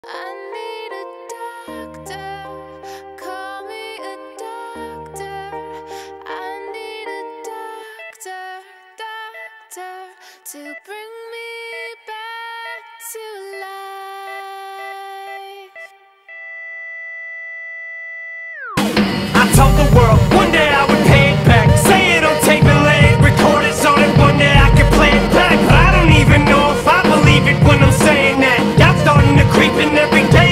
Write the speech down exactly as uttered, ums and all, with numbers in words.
To bring me back to life. I told the world one day I would pay it back. Say it on tape and lay it, record it so that one day I can play it back. But I don't even know if I believe it when I'm saying that. Y'all starting to creep in every day.